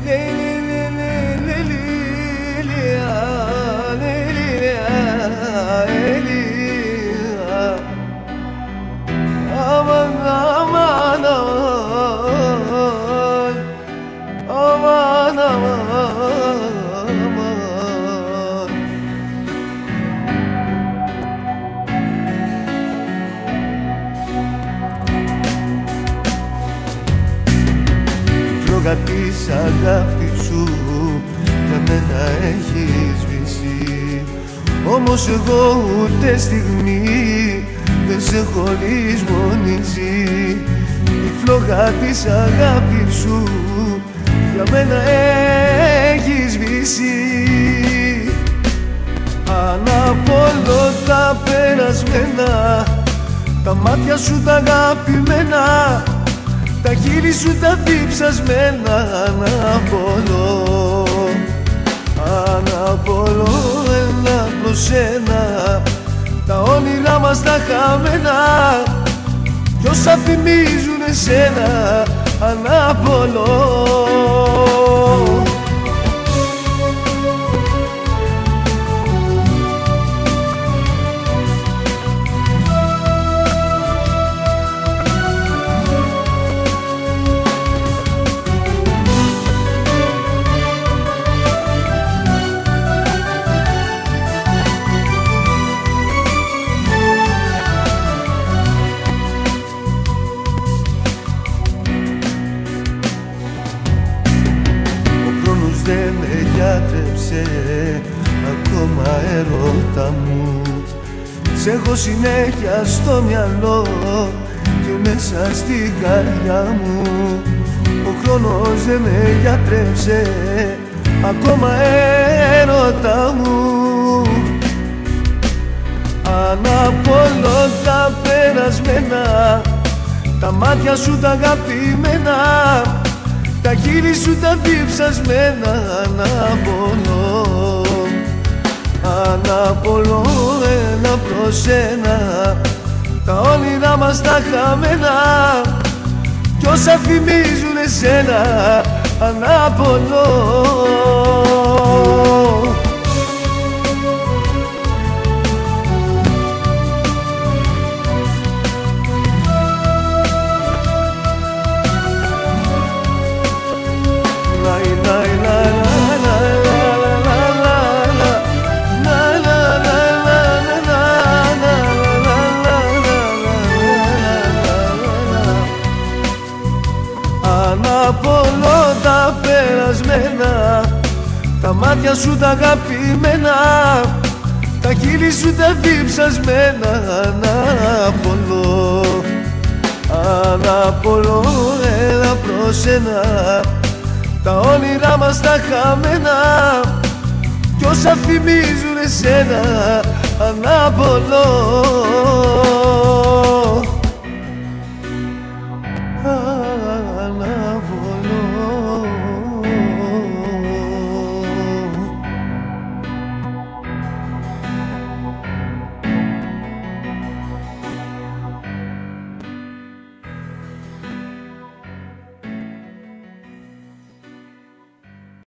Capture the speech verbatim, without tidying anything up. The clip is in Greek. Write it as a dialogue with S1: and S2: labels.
S1: Aman aman aman aman φλόγα της αγάπης σου για μένα έχει σβήσει, όμως εγώ ούτε στιγμή δεν σε έχω λησμονήσει. Η φλόγα της αγάπης σου για μένα έχει σβήσει. Αναπολώ τα περασμένα, τα μάτια σου τα αγαπημένα, τα χείλη σου τα διψασμένα. Αναπολώ, αναπολώ ένα προς ένα τα όνειρά μας τα χαμένα κι όσα θυμίζουν εσένα. Αναπολώ. Δεν με γιατρέψε ακόμα έρωτα μου, σ' έχω συνέχεια στο μυαλό και μέσα στην καρδιά μου. Ο χρόνος δεν με γιατρέψε ακόμα έρωτα μου. Αναπολώ τα περασμένα, τα μάτια σου τα αγαπημένα, τα χείλη σου τα διψασμένα. Αναπολώ, αναπολώ ένα προς ένα τα όνειρά μας τα χαμένα κι όσα θυμίζουν εσένα. Αναπολώ. Αναπολώ τα περασμένα, τα μάτια σου τα αγαπημένα, τα χείλη σου τα διψασμένα. Αναπολώ, αναπολώ ένα προς ένα τα όνειρά μας τα χαμένα κι όσα θυμίζουν εσένα. Αναπολώ.